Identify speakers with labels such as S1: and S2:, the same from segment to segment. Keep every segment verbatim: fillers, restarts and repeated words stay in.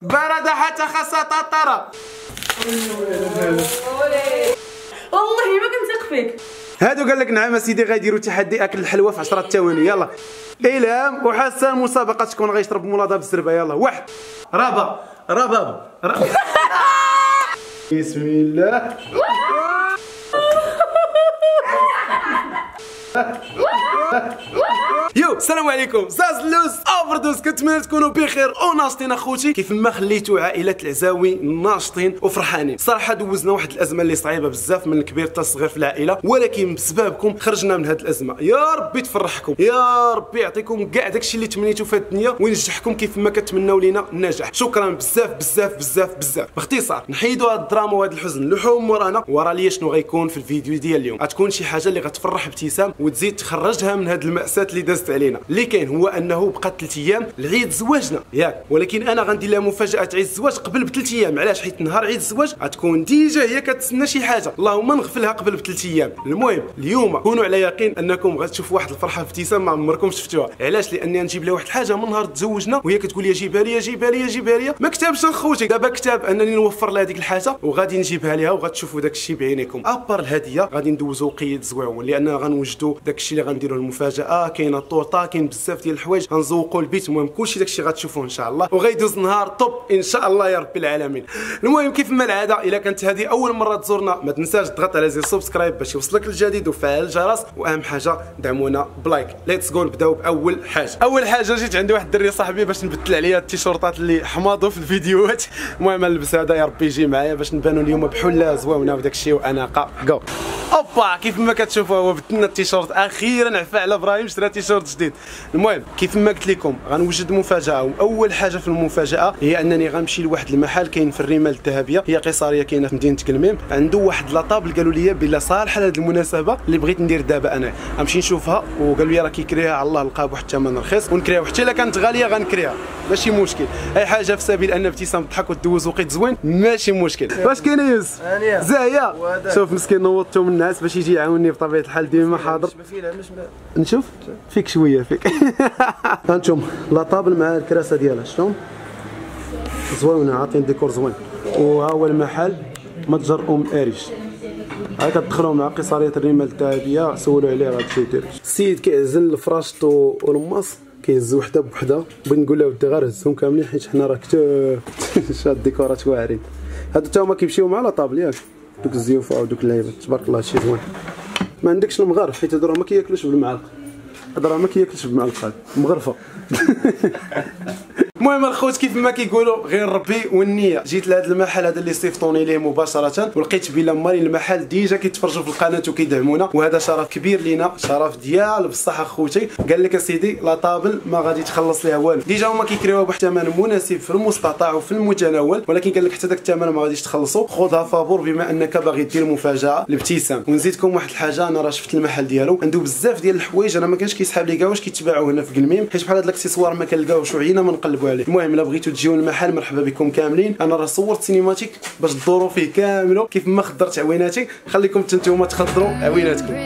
S1: برد حتى خاصها ططره.
S2: والله ما كنثق فيك.
S1: هادو قال لك نعم سيدي غيديروا تحدي اكل الحلوى في عشرة ثواني. يلا الهام وحسن المسابقه شكون غيشرب مولادة بالزربه. يلا واحد رباب رباب رباب. بسم الله. يو السلام عليكم زاز لوز افردوس، كنتمنى تكونوا بخير وناشطين اخوتي كيف ما خليتوا عائله العزاوي ناشطين وفرحانين. صراحه دوزنا واحد الازمه اللي صعيبه بزاف من الكبير حتى الصغير في العائله، ولكن بسببكم خرجنا من هذه الازمه. يا ربي تفرحكم، يا ربي يعطيكم كاع داكشي اللي تمنيتوا في الدنيا وينجحكم كيف ما كتمناو لينا النجاح. شكرا بزاف بزاف بزاف بزاف. باختصار نحيدوا هاد الدراما وهاد الحزن اللحوم ورانا، ورا ليا شنو غيكون في الفيديو ديال اليوم. غتكون شي حاجه اللي غتفرح ابتسام وتزيد تخرجها من هاد المأساة اللي دازت علينا. اللي كاين هو انه بقات ثلاث ايام لعيد زواجنا ياك، ولكن انا غندير لها مفاجاه عيد الزواج قبل بثلاث ايام. علاش؟ حيت نهار عيد الزواج غتكون ديجا هي كتسنى شي حاجه، اللهم نغفلها قبل بثلاث ايام. المهم اليوم كونوا على يقين انكم غتشوفوا واحد الفرحه في ابتسام ما عمركم شفتوها. علاش؟ لاني نجيب لها واحد الحاجه من نهار تزوجنا وهي كتقول لي جيبها لي جيبها لي جيبها لي. ما كتبش اخوتي، دابا كتاب انني نوفر لها ديك الحاجه وغادي نجيبها ليها وغتشوفوا داك الشيء بعينيكم. ابار الهديه غادي ندوزو قيد زويون، لان غنوجدوا داك الشيء اللي غنديروه المفاجاه. كاينه الطورطه، كاين بزاف ديال الحوايج غنزوقوا البيت. المهم كلشي داكشي غتشوفوه ان شاء الله، وغيدوز نهار طوب ان شاء الله يا رب العالمين. المهم كيف ما العاده الا كانت هذه اول مره تزورنا ما تنساش تضغط على زر سبسكرايب باش يوصلك الجديد وفعل الجرس، واهم حاجه دعمونا بلايك. ليتس جو نبداو باول حاجه. اول حاجه جيت عندي واحد الدري صاحبي باش نبدل عليا التيشيرطات اللي حماضوا في الفيديوهات. المهم نلبس هذا يا ربي يجي معايا باش نبانوا اليوم بحله زوينه وداك الشيء واناقه. جو اوبا كيف ما كتشوفوا هو بدلنا التيشيرت اخيرا. عفا على ابراهيم شرا تيشيرت جديد. المهم كيف ما قلت لكم غنوجد مفاجاه، واول حاجه في المفاجاه هي انني غنمشي لواحد المحل كاين في الرمال الذهبيه، هي قصريه كاينه في مدينه كلميم. عنده واحد لاطابل قالوا لي بلا صالحه لهذه المناسبه اللي بغيت ندير دابا. انا غنمشي نشوفها وقالوا لي راه كيكريها على الله لقاها بواحد الثمن رخيص ونكريها، حتى الا كانت غاليه غنكريها ماشي مشكل. اي حاجه في سبيل ان ابتسام تضحك وتدوز وقت زوين ماشي مشكل. واش كاين يوسف؟ زاهيه شوف مسكين نوضتو من الناس باش يجي يعاونني بطبيعه الحال ديما حاضر. نشوف فيك شويه فيك. هانتوما لاطابل مع الكراسه ديالها شلون زوينه، عاطين ديكور زوين. وها هو المحل متجر ام اريش. هاي كتدخلوا مع قصريه الرمال الذهبيه سولوا عليه غادي يدير. السيد كيعزل الفراشطو والماس كيهز وحده بوحده. بغيت نقول له ودي غير هزهم كاملين حيت حنا راه كثر شاد الديكورات واعرين. هادو تا هما كيمشيو مع لاطابل ياك، دوك الزيوفه ودوك اللعيبات تبارك الله شي زوين. ما عندكش المغرف حيت هادو راه ما كياكلوش بالمعلقه، هادو راه ما كياكلش بالمعلقه مغرفه. المهم الخوت كيف ما كيقولوا غير ربي والنيه. جيت لهذا المحل هذا اللي صيفطوني ليه مباشره ولقيت بلا مالي المحل ديجا كيتفرجوا في القناه وكيدعمونا، وهذا شرف كبير لينا، شرف ديال بصح اخوتي. قال لك اسيدي لا طابل ما غادي تخلص ليها والو، ديجا هما كيكريوها بواحد الثمن مناسب في المستطاع وفي المتناول، ولكن قال لك حتى داك الثمن ما غاديش تخلصوا. خذها فابور بما انك باغي دير مفاجاه لابتسام. ونزيدكم واحد الحاجه، انا راه شفت المحل ديالو عنده بزاف ديال الحوايج انا ما كانش كيسحاب لي كاع واش كيتباعوا هنا في قلميم، حيت بحال هاد الاكسسوار ما كنلقاوش وعينا ما نقلبوا عليه. المهم الا بغيتو تجيو المحل مرحبا بكم كاملين. انا راه صورت سينيماتيك باش تدوروا فيه كاملو كيف ما خضرت عويناتي. خليكم حتى نتوما تخضروا عويناتكم.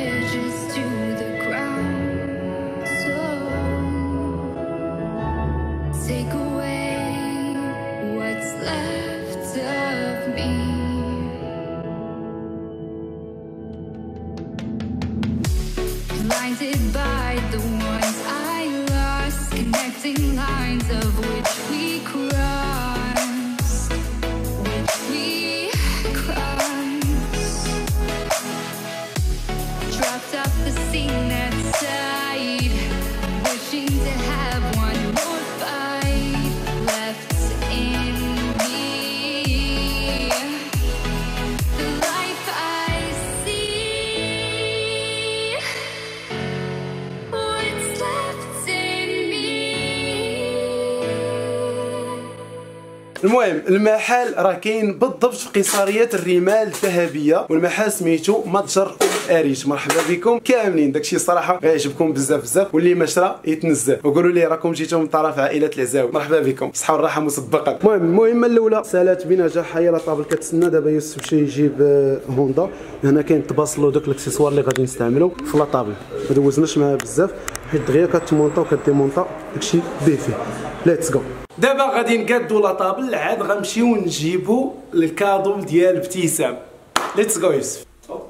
S1: المهم المحل راه كاين بالضبط في قصريه الرمال الذهبيه، والمحل سميتو متجر ام اريش. مرحبا بكم كاملين. داكشي الصراحه غيعجبكم بزاف بزاف، واللي ما شرا يتنزل. وقولوا لي راكم جيتوا من طرف عائله العزاوي. مرحبا بكم، صحه والراحه مسبقا. المهم المهمه الاولى سالات بنجاح. هي لاطابل كتسنى. دابا يوسف مشى يجيب هوندا. هنا كاين تباصلو دوك الاكسسوار اللي غادي نستعملو في لاطابل. ما دوزناش معاه بزاف حيت دغيا كتمونطا وكديمونطا داكشي بيه فيه. ليتس جو. دابا غادي نقادو لا طابل عاد غنمشيو نجيبو الكادو ديال ابتسام. ليتس جو يوسف.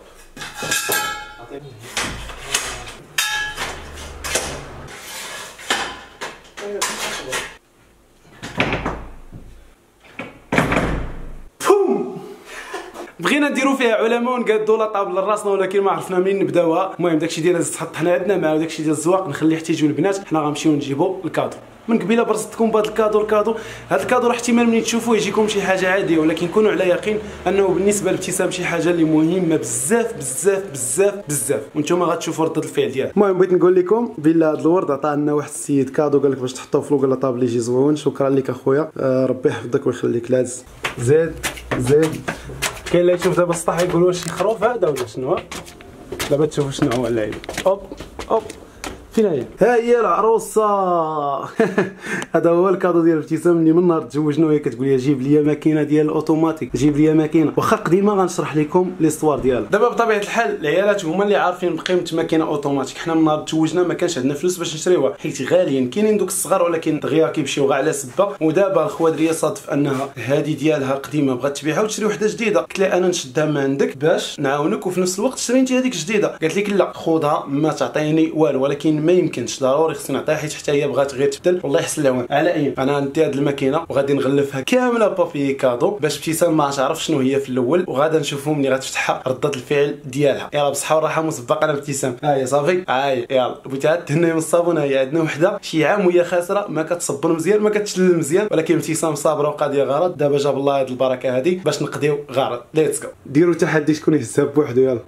S1: بغينا نديرو فيها علماء ونقادو لا طابل لراسنا ولكن ما عرفنا منين نبداوها. المهم داكشي ديال تحط حنا عندنا مع داكشي ديال الزواق نخليه حتى يجيو البنات. حنا غنمشيو نجيبو الكادو. من قبيله برزتكم بهذا الكادو. الكادو هذا الكادو راه احتمال ملي تشوفوه يجيكم شي حاجه عاديه ولكن كونوا على يقين انه بالنسبه لابتسام شي حاجه اللي مهمه بزاف بزاف بزاف بزاف وانتم غتشوفوا رده الفعل ديالها. المهم بغيت نقول لكم بلا هذا الورد عطاه لنا واحد السيد كادو قال لك باش تحطوه في لا طابل يجي زوين. شكرا لك اخويا. آه ربي يحفظك ويخليك. لاز زيد زيد. كاين اللي يشوف دابا السطح يقول واش شي خروف هذا ولا شنو. دابا تشوفوا شنو هو اللعيب. اوب اوب فين هي؟ ها هي العروسه. هذا هو الكادو ديال ابتسام اللي من نهار تزوجنا وهي كتقول لي جيب لي ماكينه ديال الاوتوماتيك جيب لي ماكينه. واخا قديمه غنشرح لكم ليستوار ديالها. دابا بطبيعه الحال العيالات هما اللي عارفين بقيمه ماكينه اوتوماتيك. حنا من نهار تزوجنا ما كانش عندنا فلوس باش نشريوها حيت غاليين. كاينين دوك الصغار ولكن دغيا كيمشيو غير على سبه. ودابا الخوادريه صادف انها هذه ديالها قديمه بغات تبيعها وتشري وحده جديده. قلت لها انا نشدها من عندك باش نعاونك وفي نفس الوقت شري انت هذيك جديده. قالت لك لا خذها ما تعطيني والو ولكن ما يمكنش ضروري خصني نعطيها حيت حتى هي بغات غير تبدل. والله يحسن العون. على اي انا ندي هذه الماكينه وغادي نغلفها كامله بابي كادو باش ابتسام ما تعرف شنو هي في الاول وغادا نشوفوا ملي غتفتحها رده الفعل ديالها. يلا بالصحه والراحه مسبقا انا ابتسام. ها هي صافي. ها هي يلا بغيتها تهني من الصابون. هي عندنا وحده شي عام وهي خاسره ما كتصبر مزيان ما كتشلل مزيان ولكن ابتسام صابره وقاضيه غرض. دابا جاب الله هذه البركه هذه باش نقضيو غرض. ليتس جو. ديروا تحدي شكون يهزها بوحدو. يلا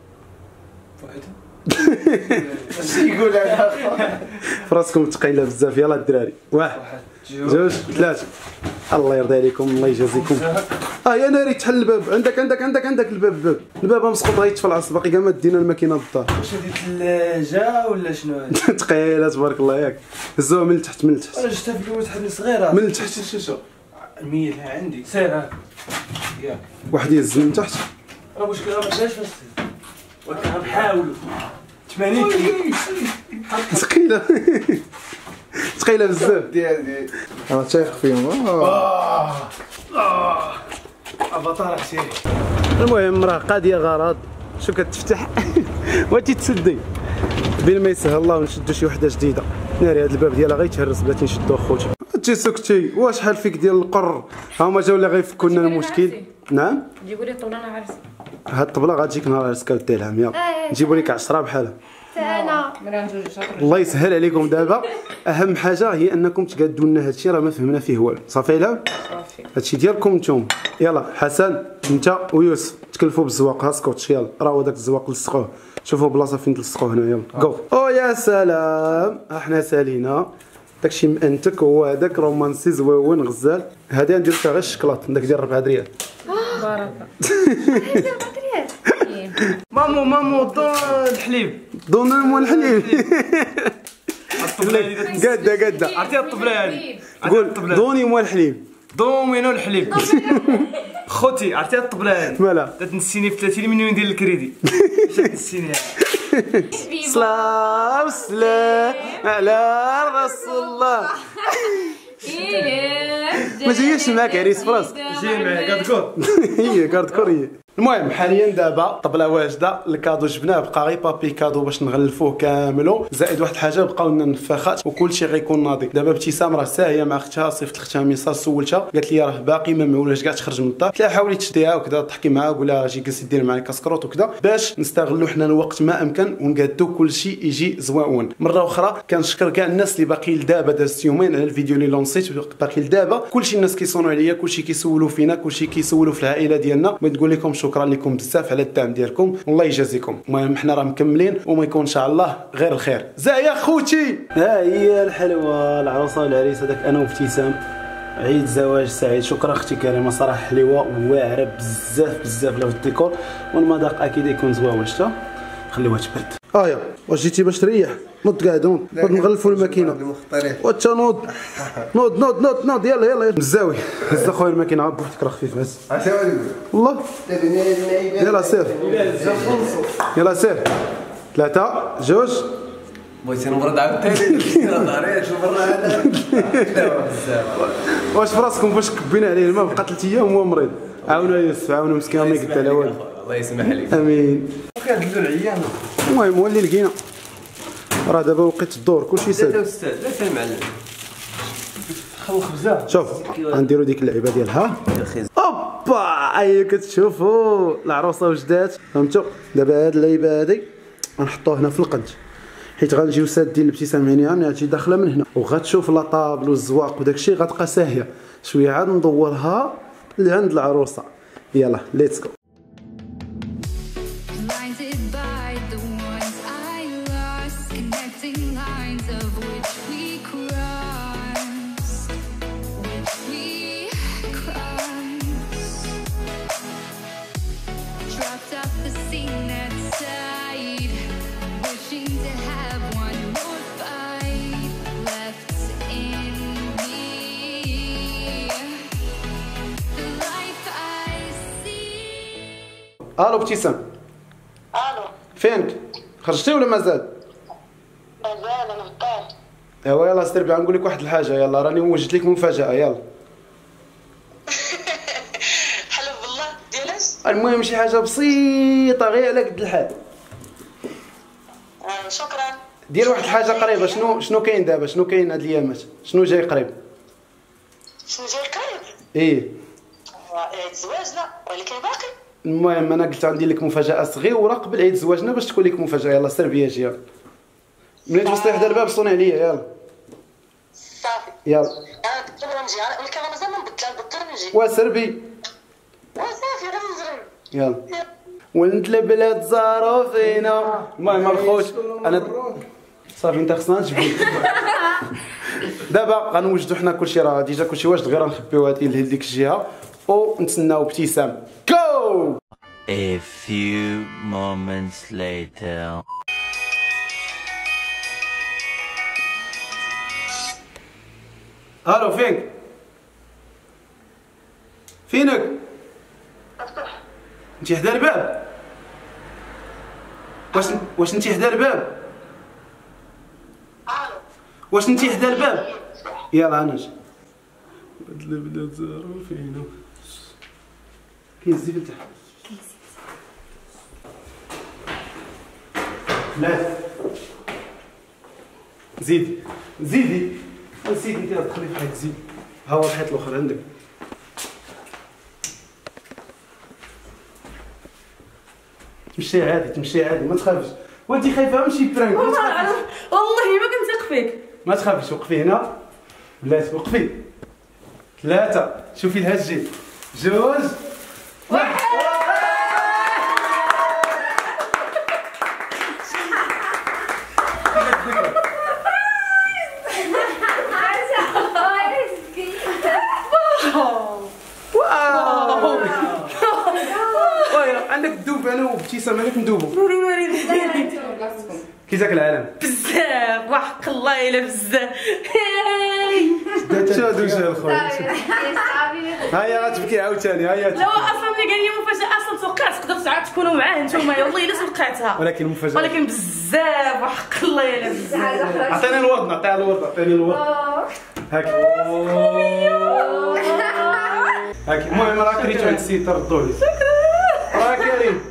S3: اش يقول هذا
S1: فراسكم ثقيله بزاف. يلا الدراري. واحد جوج ثلاثه. الله يرضي عليكم الله يجازيكم. اه يا ناري تحل الباب. عندك عندك عندك عندك الباب الباب الباب مسقط غيتفى العصر باقي كاع ما دينا الماكينه للدار.
S3: واش هذه ثلاجه ولا شنو هذه؟
S1: ثقيله تبارك الله. ياك هزوها من التحت من التحت.
S3: انا شفتها في الاول تحل صغيره
S1: من التحت.
S3: شو شو المية اللي عندي سير. ها ياك
S1: واحد يهز من تحت.
S3: راه مشكل راه ما جاش بس ولكن غنحاولوا. ثمانين كيلو
S1: ثقيله ثقيله بزاف.
S3: ديال ديال
S4: انا تايق فيهم.
S3: اه اه افاتار عسيري.
S1: المهم راه قاضيه غرض. شو كتفتح وانتي تسدي بين ما يسهل الله ونشدو شي وحده جديده. ناري هذا الباب ديالها غيتهرس بلاتي نشدو اخوتي. انتي سكتي واش شحال فيك ديال القر. هما جاو اللي غيفكوا لنا المشكل. نعم
S2: جيبوا لي طولانه عرس.
S1: هاد الطبله غتجيك نهار عرسك ودي العام. يلا نجيبوا لك عشرة بحالها.
S2: انا مرا نجوج شاطر.
S1: الله يسهل عليكم. دابا اهم حاجه هي انكم تقادوا لنا هادشي راه ما فهمنا فيه والو. صافي لا
S2: صافي
S1: هادشي ديالكم نتوما. يلا حسن انت ويوسف تكلفوا بالزواق. ها سكوتش. يلا راه هو داك الزواق لصقوه. شوفوا بلاصه فين تلصقوه هنا. يلا جو. او يا سلام احنا سالينا داكشي مانتك. هو هذاك رومانسي زويون غزال. هذه ندير فيها غير الشكلاط داك ديال ربعة دريال.
S2: بركه.
S3: مامو مامو دون الحليب
S1: دون المول الحليب. قاده قاده.
S3: عرفتي الطبله هذه
S1: قول دوني مول الحليب.
S3: دون وينو الحليب. خوتي عرفتي الطبله هذه
S1: مالها
S3: تنسيني في ثلاثين مليون ديال الكريدي. اش تنسيني
S1: صلاة وسلام على رسول الله. ما جايش معاك عريس فراسك.
S3: جاي معايا كادكور.
S1: هي كارد كوريه. المهم حاليا دابا طبله واجده. الكادو جبناه بقى غير بابي كادو باش نغلفوه كاملو زائد واحد الحاجه بقاو لنا النفاخات وكلشي غيكون ناضي. دابا ابتسام راه ساهيه مع اختها صيفط اختها ميساج سولتها قالت لي راه باقي ما معولاش كاع تخرج من الدار. قلت لها حاولي تشديها وكذا تحكي معاها قول لها جي جلسي دير معايا كاسكروط وكذا باش نستغلوا حنا الوقت ما امكن ونقادو كلشي يجي زوون. مره اخرى كنشكر كاع الناس اللي باقي لدابا دازت يومين على الفيديو اللي لونسيت باقي لدابا. كلشي الناس كيصونوا عليا كلشي كيسولوا فينا كلشي كيسولوا في العائله ديالنا. بغيت نقول لكم شكرا لكم بزاف على الدعم ديالكم والله يجازيكم. المهم حنا راه مكملين وما يكون ان شاء الله غير الخير. زايا خوتي. ها هي الحلوه العروسه والعريس. هذاك انا وابتسام عيد زواج سعيد. شكرا اختي كريمه صراحه حلوه واعره بزاف بزاف له في الديكور والمذاق اكيد يكون زوين. شتا خليوها تبرد. اه يا واش جيتي باش تريح؟ نوض قاعد نوض نغلفوا الماكينه. وانت نوض نوض نوض نوض نوض. يلا يلا مزاوي هز اخويا الماكينه بوحدك راه خفيف بس. والله يلا سير يلا سير. ثلاثة جوج
S4: بغيتي نبرد عاوتاني نهاريت نبرد بزاف.
S1: واش فراسكم فاش كبينا عليه الماء بقى ثلاث ايام وهو مريض؟ عاونوا يوسف عاونوا مسكين ما يقد على والو.
S4: الله يسمح لك.
S1: امين.
S3: كندلو العيانه.
S1: المهم هو اللي لقينا راه دابا وقيت الدور كلشي ساهل.
S4: لا استاذ لا سير معلم.
S3: خل خبزه.
S1: شوف غنديرو ديك اللعيبه ديالها. اوبا هي كتشوفوا العروسه وجدات فهمتوا. دابا هاد اللعيبه هادي غنحطوه هنا في القنت حيت غنجيو سادين الابتسام هانيه غتجي داخله من هنا وغتشوف لا طابل والزواق وداكشي غتبقى ساهيه شويه عاد ندورها لعند العروسه. يلا ليتس جو. الو ابتسام.
S5: الو
S1: فينك؟ خرجتي ولا مازال؟
S5: مازال انا في الدار.
S1: ايوا يلا سير بها نقول لك واحد الحاجه. يلا راني وجدت لك مفاجاه. يلا
S5: حلف بالله ديالاش؟
S1: المهم شي حاجه بسيطه غير على قد الحال.
S5: آه شكرا.
S1: دير واحد الحاجه قريبه. شنو شنو كاين دابا؟ شنو كاين هاد الايامات؟ شنو جاي قريب؟
S5: شنو جاي قريب؟
S1: ايه
S5: عيد زواجنا ولكن باقي.
S1: المهم انا قلت غندير لك مفاجاه صغيره قبل عيد زواجنا باش تكون لك مفاجاه. يلا سير بيا جي. يلا ملي توصلي حدا الباب صوني عليا. يلا
S5: صافي.
S1: يلا
S5: انا بدل نجي ولكن انا مازال ما نبدل نبدل نجي.
S1: وسربي.
S5: وصافي غير نزرب.
S1: يلا ولد البلاد زاروا فينا. المهم الخوت انا صافي انت خصنا تجبد. دابا غنوجدوا حنا كلشي راه ديجا كلشي واجد غير نخبيو هذه لهذيك الجهه ونتسناو ابتسام. جو.
S6: A few moments later.
S1: الو فينك؟ فينك؟
S5: افتح.
S1: انت حدا الباب؟ واش واش انت حدا الباب؟
S5: الو
S1: واش انت حدا الباب؟ يلا انا جي. بدل بدا زارو فينا. كاين الزيت تحت. لا زيدي زيدي نسيت انت تدخلي في حيط. زيد ها هو الحيط الاخر عندك. تمشي عادي تمشي عادي ما تخافش. وانت خايفه ماشي برانك. ما تخافيش
S2: والله ما كنثق فيك.
S1: ما تخافيش. وقفي هنا بلاتي وقفي. ثلاثة شوفي الهجي. جوج واحد. عندك تدوب انا وابتسام هذاك ندوبو.
S2: نوري نوري
S1: كي جاك العالم؟
S2: بزاف وحق الله الا بزاف.
S1: شو هادو جا الخويا. هيا غتبكي عاوتاني. هيا
S2: لا اصلا ملي قال لي مفاجاه اصلا توقعت تقدر عاد تكونوا معاه نتوما. والله الا توقعتها
S1: ولكن المفاجاه
S2: ولكن بزاف وحق الله الا بزاف.
S1: عطيني الورد. نعطيها الورد. عطيني الورد. هاك هاك. المهم راه كريتو عند السيد ردوا لي. راه كريم.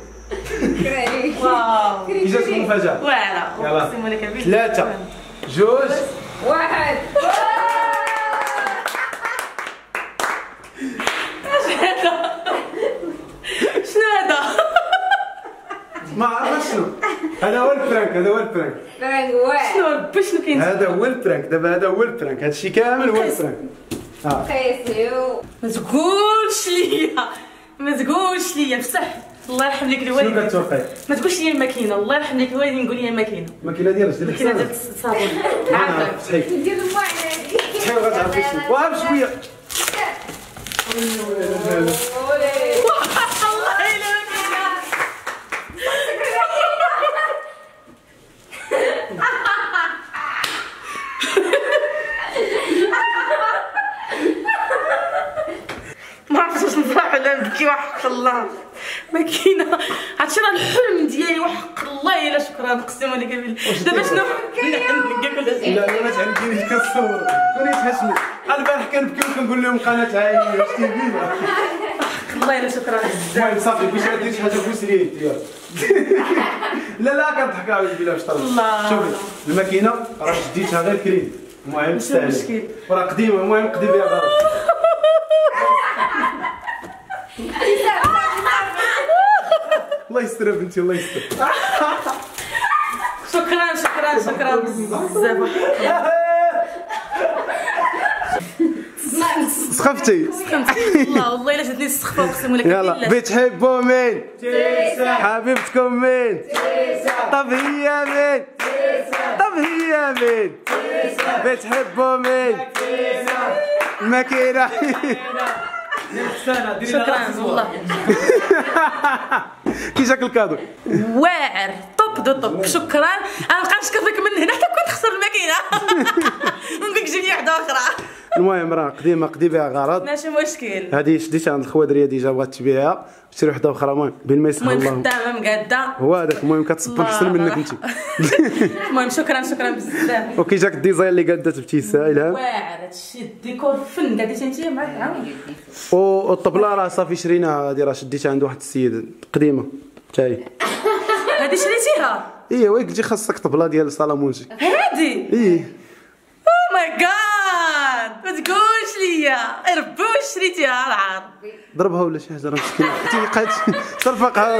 S2: واو
S1: كي جاتك المفاجاه؟
S2: واعره.
S1: يلا.
S2: اقسم لك بالله.
S1: ثلاثة جوج
S2: واحد. شنو هذا؟
S1: ما عرفتش شنو. هذا هو البرانك. هذا هو البرانك.
S2: شنو ربي شنو كاين؟
S1: هذا هو البرانك. دابا هذا هو البرانك. هذا الشيء كامل هو البرانك. اه
S2: ما تقولش ليا ما تقولش ليا بصح. الله يرحم لك الوالدين.
S1: شنو كتوقعي؟
S2: ما تقولش لي الماكينه. الله يرحم لك الوالدين. نقول لي الماكينه.
S1: الماكينه ديال ديال
S2: الماكينه ديال الصابون. عافاك.
S1: صحيح
S7: ندير الماء هادي.
S1: صحيح غتعرفي شنو. واه بشويه.
S2: والله الا ماكينه. ما عرفتش واش نفرح ولا نبكي وحق الله. ماكينه عرفتي راه الحلم ديالي وحق الله الا شكرا نقسم لك بالله دابا شنو
S1: لا لا ما تعندينيش كنصور كوني تحشمي البارح كنبكي وكنقول لهم قناه عائليه واش تيبينا
S2: الله الا شكرا بزاف.
S1: المهم صافي باش ما ديرش حاجه بوسريت يلا لا لا كنضحك على بالله باش طرش
S2: الله.
S1: شوفي الماكينه راه شديتها غير كريم المهم
S2: ماشي
S1: تستاهل
S2: مشكل.
S1: وراه قديمه المهم قدي بها غلط الله يستر بنتي الله يستر
S2: شكرا شكرا شكرا بزاف.
S1: سخفتي
S2: الله والله الا جاتني السخفه اقسم لك
S1: يلا
S2: بالله.
S1: بتحبوا مين؟ حبيبتكم مين؟ طب هي مين؟ طب هي مين؟ بتحبوا مين؟ الماكينة
S2: شكرا والله
S1: كي جاك الكادو؟
S2: واعر طوب دو طوب شكرا. انا نبقى نشكر فيك من هنا حتى كنت تخسر الماكينه ونقولك جيب لي واحده اخرى.
S1: المهم راه قديمه قدي بها غرض
S2: ماشي مشكل.
S1: هذه شديتها عند الخوادريه ديجا بغات تبيعها شري وحده اخرى المهم بين ما يسهل
S2: المهم
S1: الله
S2: خدامه مقاده
S1: هو هذاك المهم كتصبر احسن منك انت
S2: المهم شكرا شكرا بزاف.
S1: وكي جاك الديزاين اللي قادت ابتسام الهام
S2: واعر هادشي الديكور فن قادتي انت معاك عاود.
S1: والطبله راه صافي شريناها هذه راه شديتها عند واحد السيد قديمه حتى هي
S2: هادي شريتيها؟
S1: ايه ويك تجي خاصك طبله ديال صالامونجي
S2: هادي
S1: ايه
S2: او ماي جاد ما تقولش ليا ربي واش شريتيها العار.
S1: ضربها ولا شي حاجه راه مسكينه تيقات صرفقها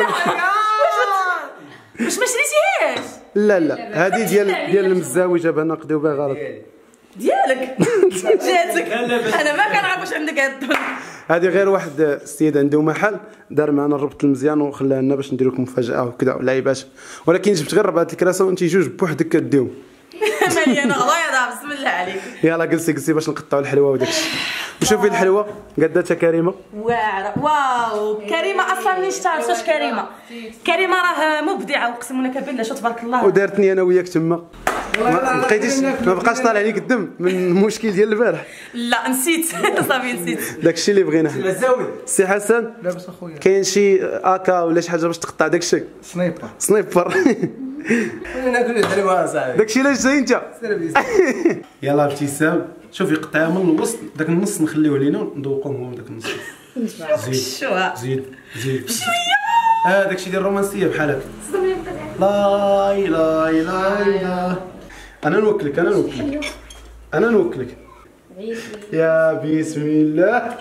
S2: واش ما شريتيهاش؟
S1: لا لا هذه ديال ديال المزاوي جابها لنا نقضيو بها غلط
S2: ديالك جاتك انا ما كنعرف واش عندك هاد الدنيا.
S1: هذه غير واحد السيد عنده محل دار معنا الربط المزيان وخلاها لنا باش نديرو لكم مفاجاه وكذا ولعيبات ولكن جبت غير ربعه الكراسه وانت جوج بوحدك كديهم
S2: مليانه غلايضه بسم الله عليك.
S1: يلا جلسي جلسي باش نقطعوا الحلوه وداكشي. وشوفي الحلوه قداتها كريمه
S2: واعره واو كريمه اصلا منين شفتها واش كريمه كريمه راه مبدعه اقسم لك بالله شو تبارك الله.
S1: ودارتني انا وياك تما ما بقيتيش ما بقاش طالع عليك الدم من المشكل ديال البارح.
S2: لا نسيت صافي نسيت
S1: داكشي اللي بغينا حنا. سي حسن
S3: لاباس اخويا
S1: كاين شي اكا ولا شي حاجه باش تقطع داكشي
S3: سنايبر
S1: سنايبر
S4: انا نقول لك انا صاحبي
S1: داكشي علاش جاي انت يلا ابتسام شوفي قطعها من الوسط داك النص نخليوه لينا وندوقوه هو داك النص زيد
S2: شوها
S1: زيد زيد اه داكشي ديال الرومانسيه بحال هكا لا اله الا الله. انا نوكلك انا نوكلك انا نوكلك يا بسم الله.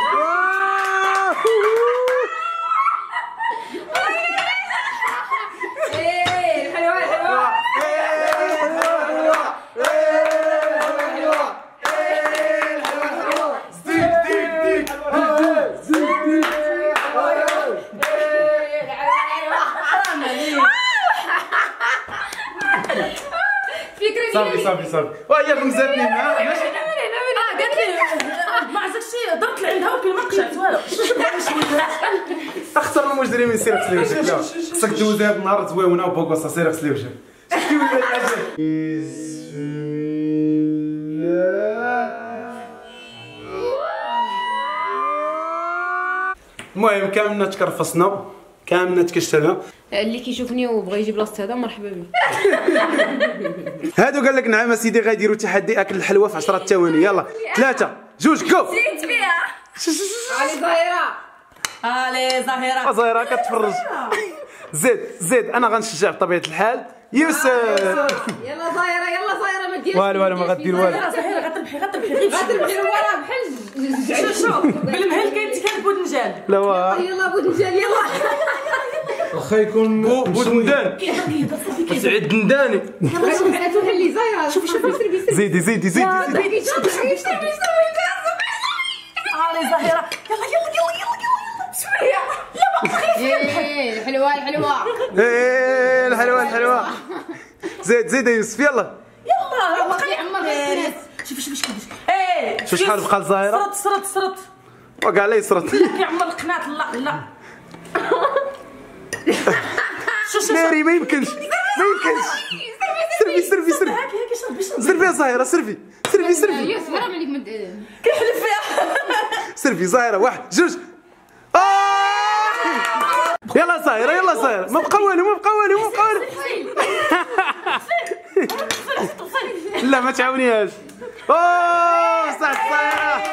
S1: صافي صافي صافي وهي غمزاتني معاها
S2: اه قالت لي ما عزكش درت لعندها وكل ما قشعت والو.
S1: اخسر المجرمين سير غسلي وجهك لا خصك دوزي هاد النهار زويونه وبوكوصه سير غسلي وجهك. شفتي ولا الحاجه بسم الله. المهم كاملنا تكرفصنا كاملنا تكشتنا
S7: اللي كيشوفني وبغى يجي بلاصتي هذا مرحبا به.
S1: هادو قال لك نعم اسيدي غيديروا تحدي اكل الحلوه في عشرة ثواني. يلا ثلاثة جوج جو.
S2: زيد فيها
S7: علي ظاهره
S2: الي ظاهره
S1: زهيره كتفرج. زيد زيد انا غنشجع بطبيعه الحال يوسف.
S7: يلا ظاهره يلا ظاهره ما ديرش
S1: والو والو ما غدير والو.
S2: ظاهره غتربحي غتربحي غير
S7: غتربحي وراه بحال
S2: شوف شوف بالمهل كاين كان بودنجان.
S1: لا واه
S7: يلا بودنجان يلا
S3: واخا يكون
S1: بودندان سعيد دنداني.
S7: يلا تولي ظاهره شوف شوف سربي سربي
S1: زيدي زيدي زيدي
S2: الي ظاهره يلا يلا يلا يلا يلا شويه لا ما
S7: ايه الحلوه الحلوه
S1: ايه الحلوه الحلوه. زيد زيد يا يوسف يلا
S2: يلا
S7: بقى يعمر
S2: شوف شوف شوف ايه
S1: شو شحال بقى الظاهره
S2: سرط سرط سرط
S1: وقع لي يسرط
S2: كيعمر القناط لا لا شوف شوف
S1: ناري ما يمكنش ما يمكنش. سرفي سرفي سرفي
S2: هاكي هاكي شرب شرب
S1: سرفي يا زهيره سرفي سرفي سرفي
S7: يوسف راه مليك مد
S2: كيحلف فيها
S1: سرفي زهيره واحد جوج. يلا صاير يلا صاير ما بقى والو ما بقى والو ما بقى والو. لا ما تعاونيهاش. اوه صح صايره.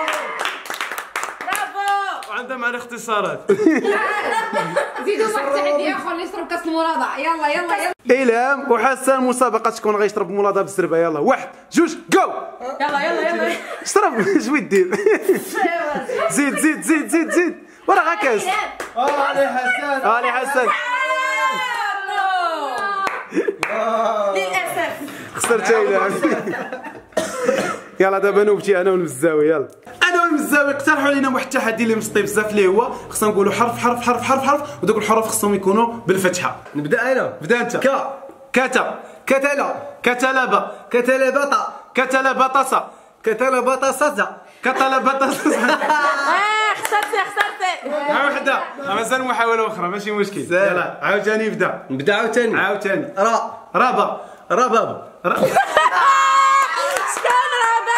S2: برافو.
S1: وعندها معنا اختصارات.
S7: زيدوا واحد التحدي اخر اللي يشرب كاس المراضع. يلا يلا يلا.
S1: إلهام وحسن مسابقة تكون غيشرب ملاضة بالزربة. يلا واحد جوج جو.
S2: يلا يلا يلا.
S1: اشرب شوي دير. زيد زيد زيد زيد زيد ورا غا كاس.
S4: اه علي حسن.
S1: علي حسن
S2: للاسف
S1: خسرت إلهام. يلا دابا نوبتي انا والمزاوي. يلا انا والمزاوي اقترحوا علينا واحد التحدي اللي مسطي بزاف اللي هو خصنا نقولوا حرف حرف حرف حرف حرف ودوك الحروف خصهم يكونوا بالفتحه.
S4: نبدا انا.
S1: بدا انت.
S4: ك
S1: كتا
S4: كتلا
S1: كتلبه
S4: كتلبطه
S1: كتلبطسه
S4: كتلبطسه
S1: كتلبطسه.
S2: اه خسرتي خسرتي.
S1: ها وحده مازال محاوله اخرى ماشي مشكل. يلا عاوتاني يبدا.
S4: نبدا عاوتاني.
S1: عاوتاني
S4: را
S1: رابا
S4: رباب
S2: شكون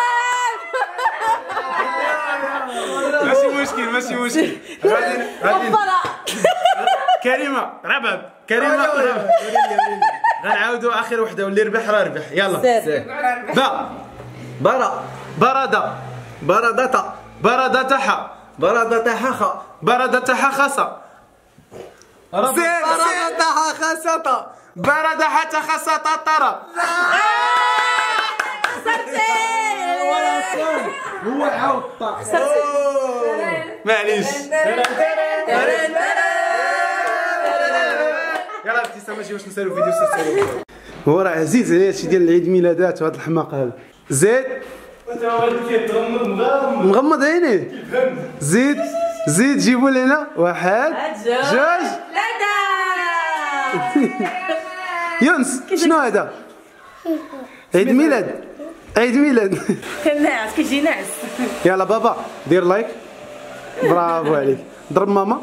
S2: رباب؟
S1: ماشي مشكل ماشي مشكل. غادي غادي
S2: بطلة.
S1: كريمه رباب كريمه رباب. غنعاودوا اخر وحده واللي ربح راه ربح. يلا با
S4: برا
S1: برده
S4: بردتا
S1: بردتها
S4: بردتا حخا
S1: بردتها خصا
S4: بردتا حخستا
S1: بردها خصا طرا.
S4: هو عاود طاح.
S1: معليش. يلا ابتسام ماشي واش نسالو فيديو سير. هو راه عزيز عليه هادشي ديال العيد ميلادات وهاد الحماق هذا. زيد مغمض عينيه. زيد زيد جيبوا لنا واحد جوج
S2: ثلاثة.
S1: يونس شنو هذا؟ عيد ميلاد عيد ميلاد.
S2: كنعس كيجي نعس.
S1: يلا بابا دير لايك. برافو عليك. ضرب ماما.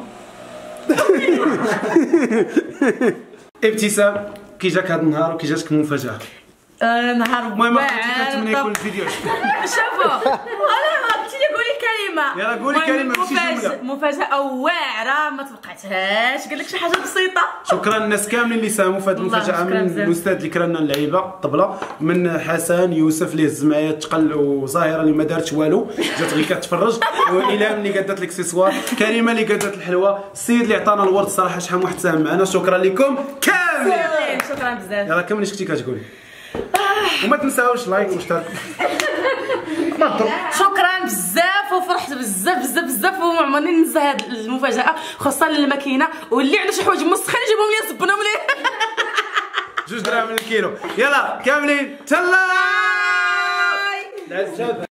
S1: ابتسام كي جاك هذا النهار وكي جاتك المفاجأة؟
S2: نهار
S1: المهم
S2: واعر.
S1: كنتمنى يكون الفيديو عجبك.
S2: شوفوا انا قلت لي قولي كلمه.
S1: يلا قولي كلمة ماشي جملة.
S2: مفاجأة واعرة ما توقعتهاش. قال لك شي حاجة بسيطة.
S1: شكرا للناس كاملين اللي ساهموا في هذه
S2: والله
S1: المفاجأة.
S2: شكراً
S1: من
S2: بزاف.
S1: الأستاذ اللي كرهنا اللعيبة الطبلة، من حسن يوسف اللي هز معايا تقل، وظاهرة اللي ما دارتش والو جات غير كتفرج، وإلهام اللي قادت الاكسسوار، كريمة اللي قادت الحلوة، السيد اللي عطانا الورد صراحة شحال من واحد ساهم معنا. شكرا لكم كاملين.
S2: شكرا بزاف.
S1: يلا كملي اش كنتي كتقولي. وما تنساوش لايك واشتراك.
S2: شكرا بزاف وفرحت بزاف بزاف بزاف وما عمرني ننسى هاد المفاجأة، خاصة للماكينة واللي عنده شي حوايج مسخين يجيبهم لي يصبنهم ليه.
S1: جوج دراهم من الكيلو. يلا كاملين تهلاو.